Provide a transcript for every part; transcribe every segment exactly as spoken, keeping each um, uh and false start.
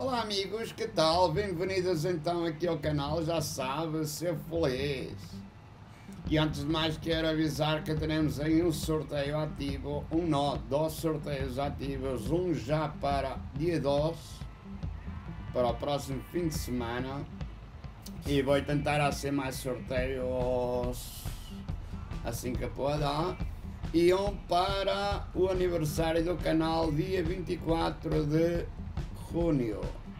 Olá amigos, que tal? Bem-vindos então aqui ao canal, já sabe, ser feliz. E antes de mais quero avisar que teremos aí um sorteio ativo, um nó, dois sorteios ativos, um já para dia dois, para o próximo fim de semana. E vou tentar fazer mais sorteios assim que puder. E um para o aniversário do canal, dia vinte e quatro de junho.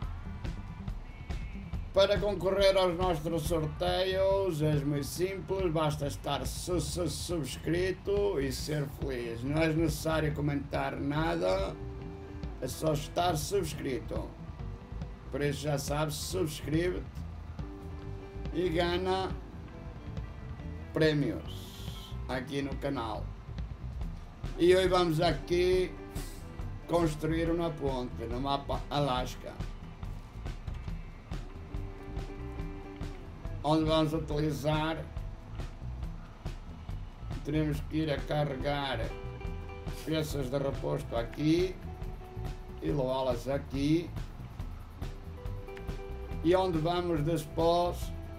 Para concorrer aos nossos sorteios é muito simples, basta estar su su subscrito e ser feliz. Não é necessário comentar nada, é só estar subscrito. Por isso já sabes, subscreve-te e ganha prémios aqui no canal. E hoje vamos aqui construir uma ponte no mapa Alaska, onde vamos utilizar, teremos que ir a carregar peças de reposto aqui e levá-las aqui, e onde vamos depois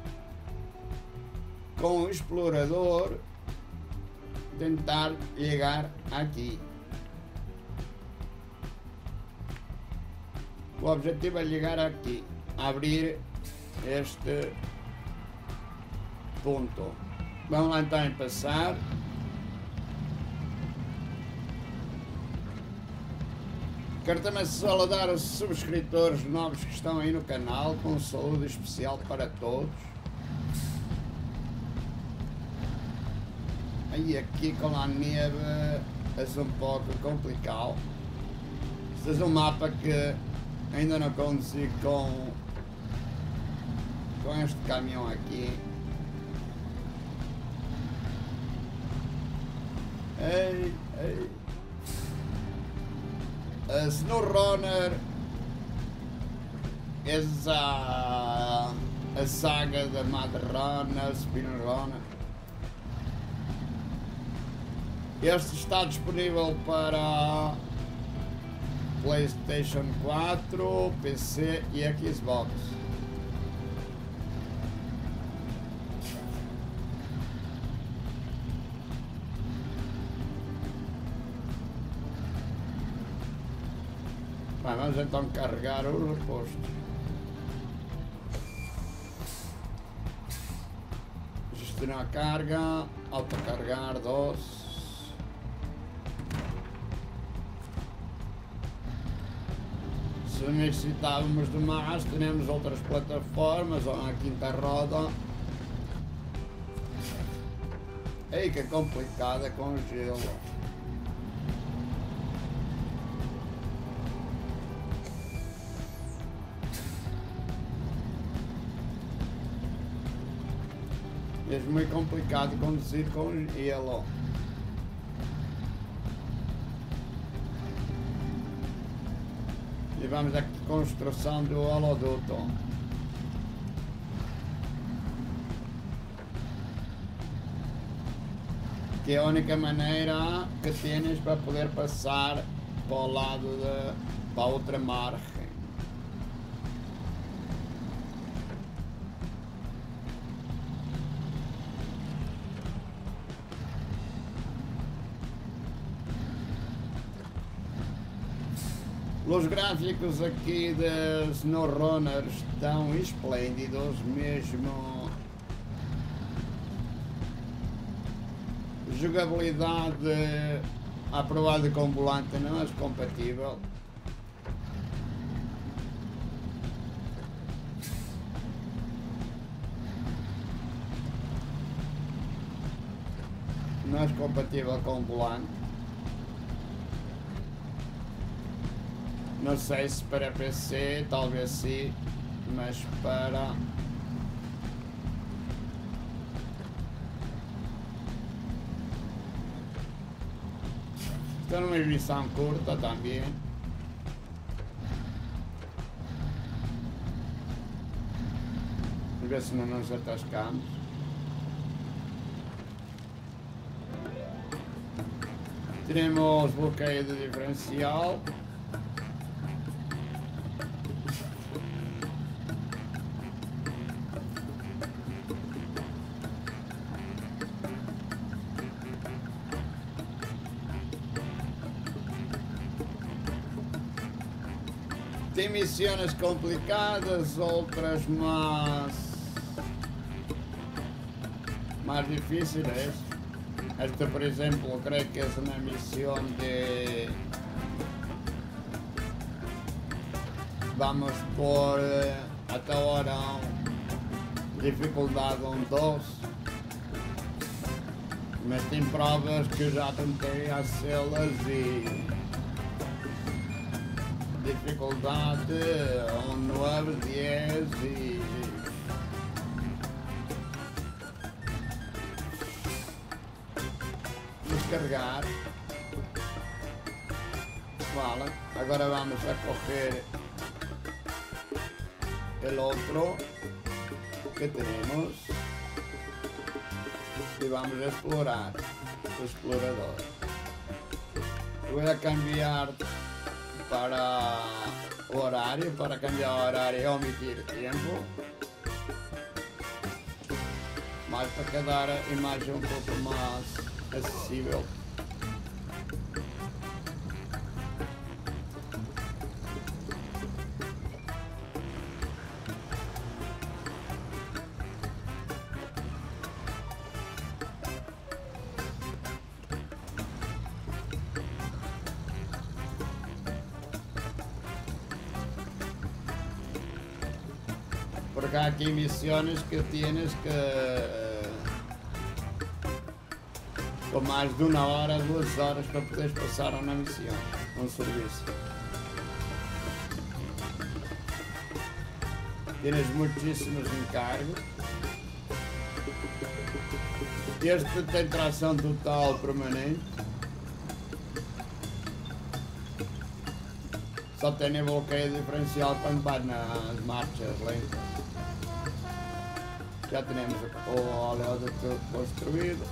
com o explorador tentar chegar aqui. O objetivo é chegar aqui, abrir este ponto. Vamos lá então passar. Quero também saudar os subscritores novos que estão aí no canal, com um saúde especial para todos. Aí aqui com a neve é um pouco complicado. Este é um mapa que ainda não conduzi com, com este caminhão aqui. Ei, ei. A SnowRunner é a, a saga da Mad Runner, Speedrunner. Este está disponível para PlayStation quatro, P C e Xbox. Bem, vamos então carregar o reposto. Gestionar a carga, autocarregar dois. Se necessitávamos de mais, teremos outras plataformas ou na quinta roda. Ei, que complicada com o gelo. É muito complicado conduzir com gelo. E vamos aqui construção do holoduto. Que é a única maneira que tens para poder passar para o lado de, para a outra margem. Os gráficos aqui de SnowRunner estão esplêndidos mesmo. Jogabilidade aprovada com volante não é compatível. Não é compatível com volante. Não sei se para P C, talvez sim, mas para... Estou numa missão curta também. Vamos ver se não nos atascamos. Teremos bloqueio de diferencial. Tem missões complicadas, outras más, más difíciles. Esta, por ejemplo, creo que es una misión de... Vamos por eh, hasta ahora dificuldade um dos. Mas tem provas que eu já tentei hacê-las e dificuldade um nove, dez e descarregar. Vale, agora vamos a coger el otro que tenemos y vamos a explorar el explorador. Voy a cambiar para horario, para cambiar horario y omitir tiempo, más para quedar a imagen un poco más acessível. Porque há aqui missões que tienes que com mais de uma hora, duas horas para poderes passar uma missão, um serviço. Tienes muitíssimos encargos. Este tem tração total permanente. Só tem bloqueio diferencial quando vai nas marchas lentas. Já temos o oleoduto todo construído.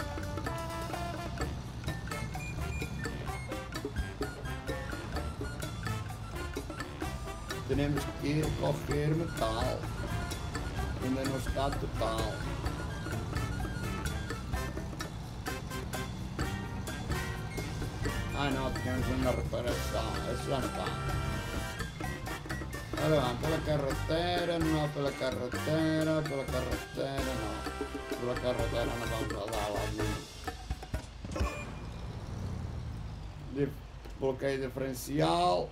Temos que ir coger metal. Ainda não está total. Ah não, temos uma reparação. Isso já está. Ora vamos pela carretera, não pela carretera, pela carretera não. Pela carretera não vamos a dar lá de bloqueio diferencial.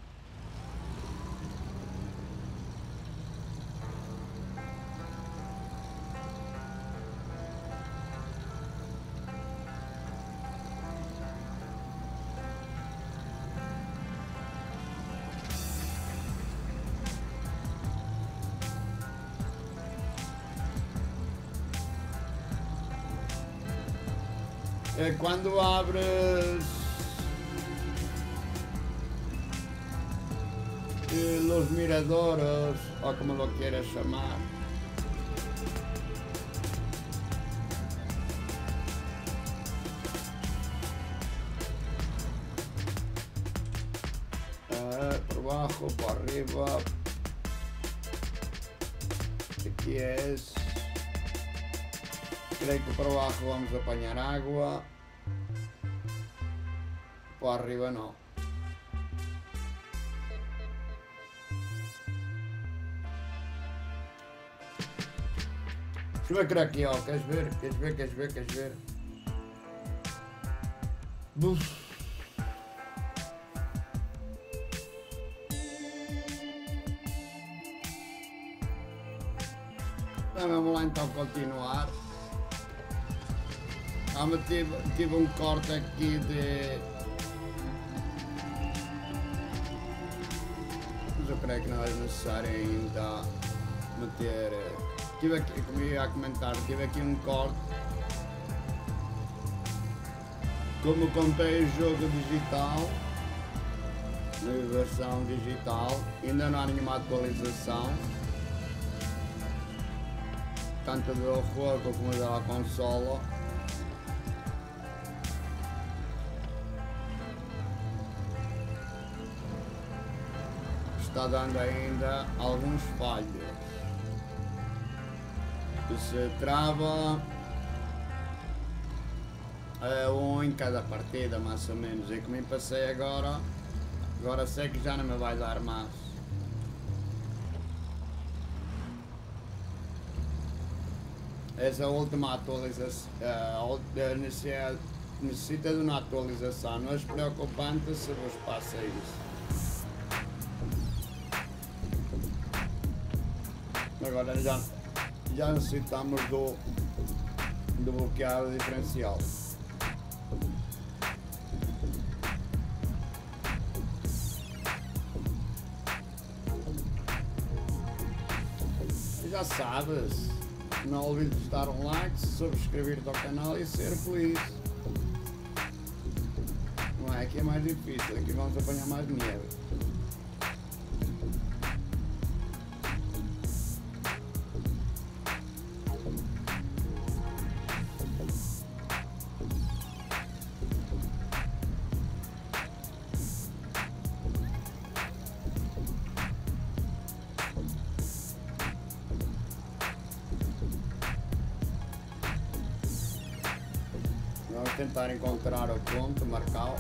Quando abres los miradores, o como lo quieras llamar, uh, por abajo, por arriba, aquí es, creo que por abajo vamos a apañar agua. Por arriba no. Deixa eu ver aqui, ó. Queres ver? Queres ver? Queres ver? Queres ver? Buf. Então, vamos lá então continuar. Ah, mas tive, tive um corte aqui de... Eu creio que não é necessário ainda meter. Tive aqui, como eu ia comentar, tive aqui um corte. Como comprei o jogo digital, na versão digital, ainda não há nenhuma atualização, tanto do jogo como da consola. Está dando ainda alguns falhos, que se trava é, um em cada partida, mais ou menos. E como eu passei agora, Agora sei que já não me vai dar mais. Essa última atualização uh, necessita, necessita de uma atualização. Não é preocupante se vos passa isso. Agora já, já necessitamos do, do bloqueado diferencial. Já sabes, não olvides dar um like, subscrever-te ao canal e ser feliz. Não é? Aqui é mais difícil, aqui vamos apanhar mais dinheiro. Vamos tentar encontrar o ponto, marcar.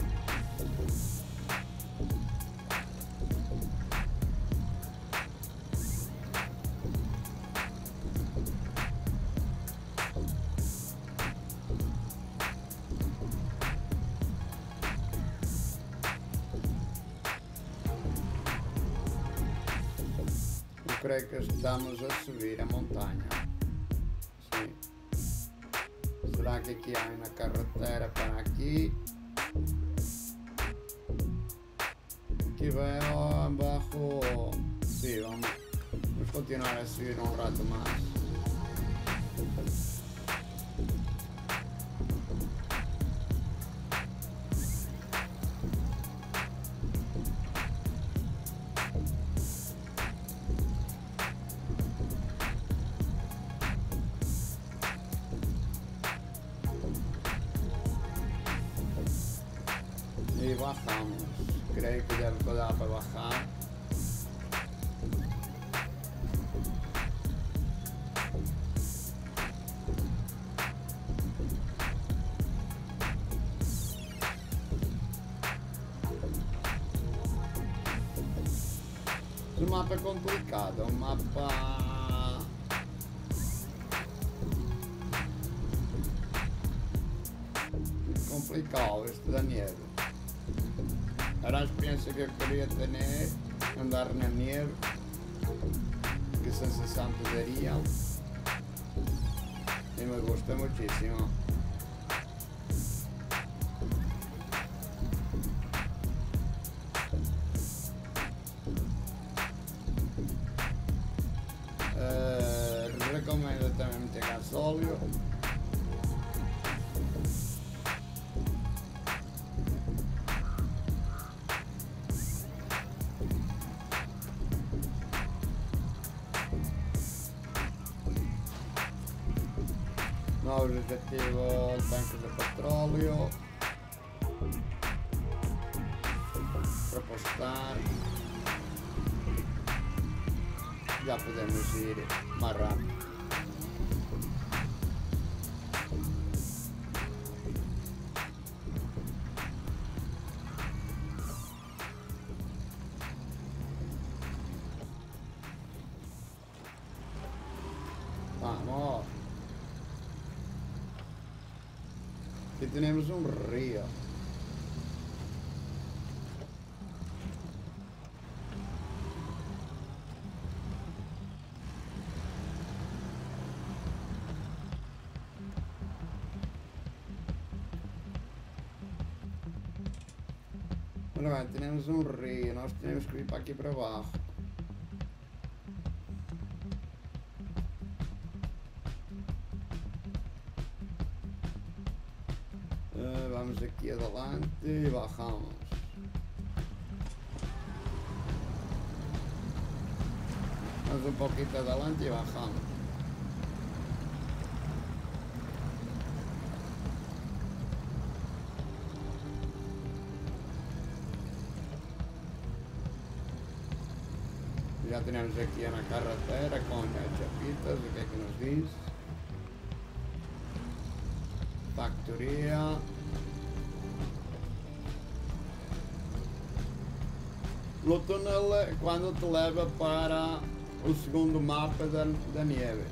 Eu creio que estamos a subir a montanha. Sim. Será que aqui há uma carretera para aqui? Aqui vai abaixo. Sim, vamos, vamos continuar a subir um rato mais. E bajamos. Creio que deve dar para bajar. O mapa é complicado, é um mapa complicado este da neve. Era a experiência que eu queria ter, andar na neve, que sensação te daria, e me gusta muchísimo. Uh, recomendo também meter gasóleo. Novo objetivo, tanque de petróleo para postar. Já podemos ir mais rápido. Vamos. Aqui temos um rio. Ora bem, temos um rio, nós temos que ir para aqui para baixo. Uh, vamos aqui adelante e bajamos. Vamos um pouquinho adelante e bajamos. Já temos aqui na carretera com as chapitas, o que é que nos diz? Factoria. no túnel é quando te leva para o segundo mapa da, da neve.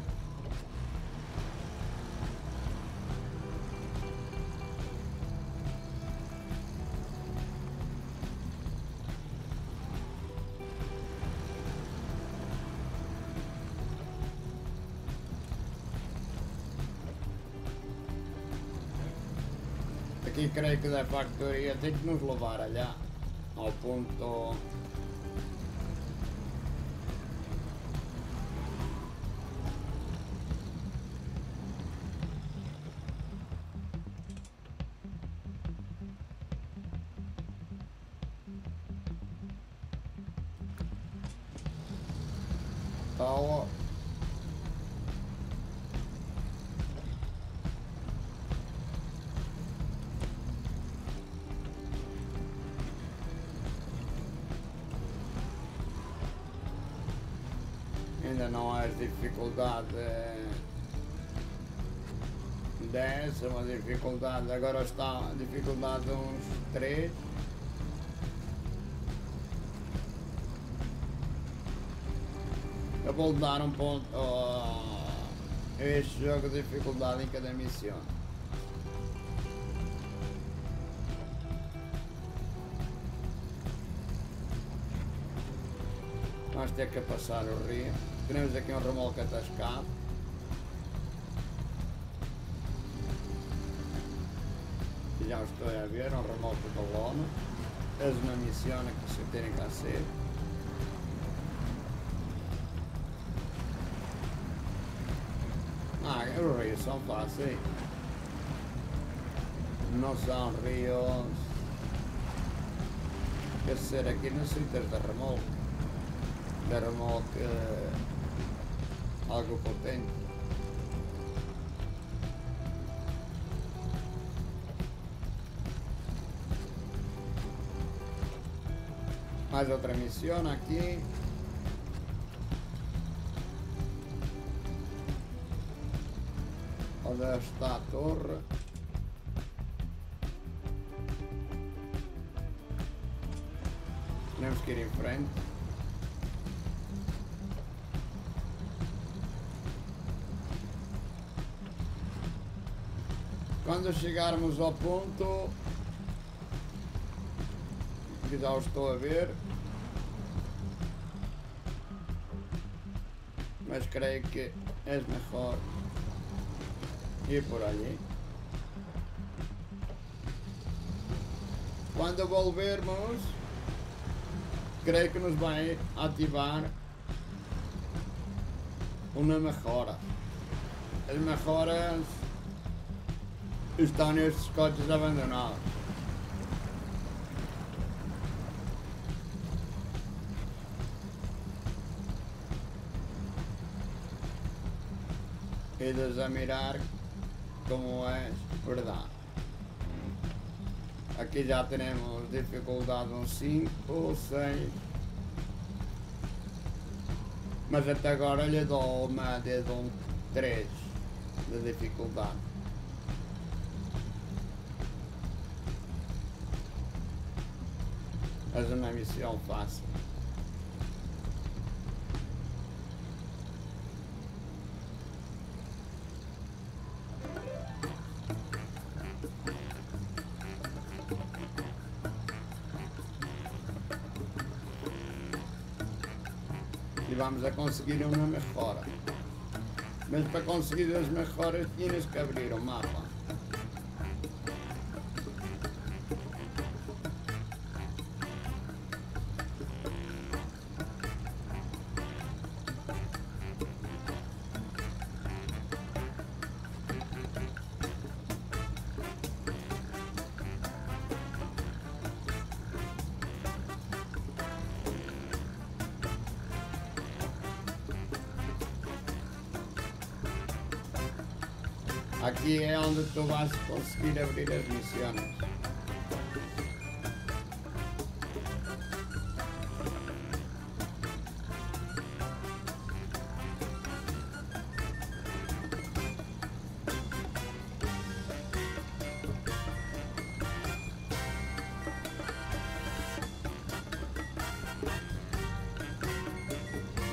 Aqui creio que da factoria tem que nos levar allá, ao ponto... ao... Ainda não é dificuldade dez, é uma dificuldade, agora está a dificuldade uns três. Eu vou dar um ponto a este jogo de dificuldade em cada missão. Vamos ter que passar o rio. Temos aqui um remolque atascado. Já estou a ver, um remolque de lona. É uma missão que se tem que fazer. Ah, os rios são fáceis. Não são rios. Quer dizer, aqui necessitas de remolque. De remolque uh, algo potente. Mais outra missão aqui. Onde está a torre? Temos que ir em frente. Quando chegarmos ao ponto, que já o estou a ver, mas creio que é melhor ir por ali. Quando volvermos, creio que nos vai ativar uma melhora. As melhoras estão nestes coches abandonados. Idas a mirar como é verdade. Aqui já temos dificuldade um cinco ou seis. Mas até agora lhe dou uma de um três de dificuldade. Mas é uma missão fácil. E vamos a conseguir uma melhora. Mas para conseguir as melhoras tínhamos que abrir o mapa. Aqui é onde tu vais conseguir abrir as missões.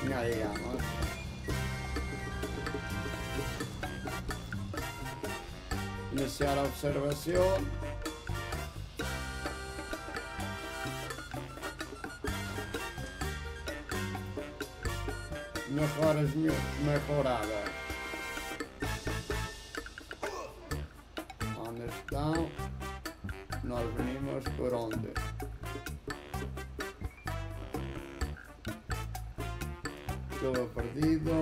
Ahí vamos. Iniciar a observación. Mejoras mejoradas. ¿Dónde están? Nós venimos por onde? Todo perdido.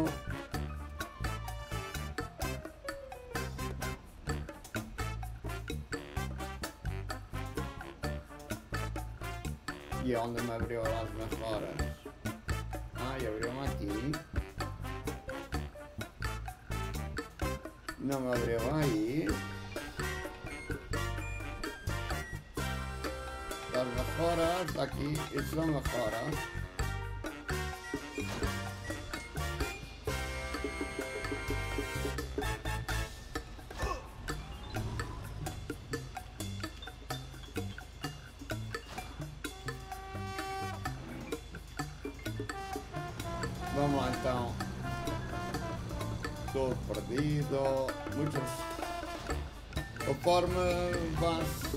E onde me abriu as mejoras? Ah, e abriu aqui. Não me abriu aí. As mejoras, aqui, isso são mejoras. Vamos lá então. Estou perdido. Muitas. Conforme vas.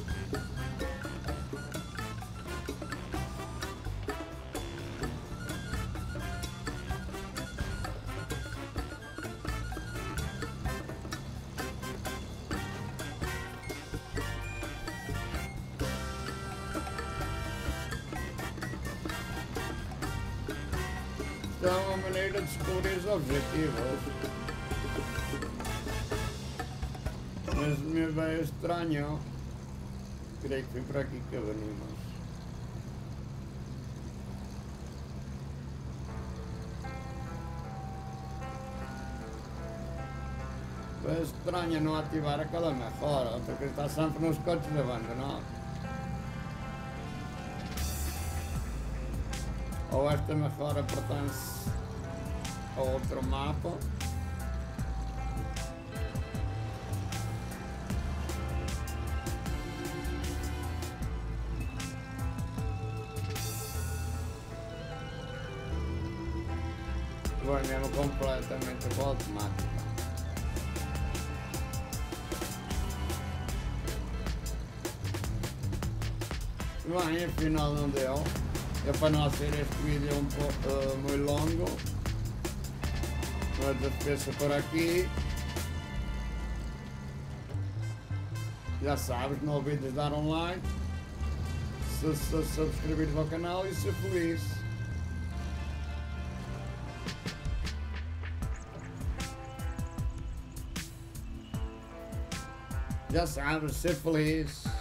Então, é uma maneira de descobrir os objetivos. Mas me veio estranho. Creio que foi por aqui que venimos. É estranho não ativar aquela mejora, porque está sempre nos coches abandonados. Ou esta mejora pertence a outro mapa. Vai mesmo completamente para automática. Bem, afinal não deu. É para não ser este vídeo um pouco uh, muito longo. Mas despeço por aqui. Já sabes, não olvides dar um like, se, se subscreveres ao canal e ser feliz. Já sabes, ser feliz.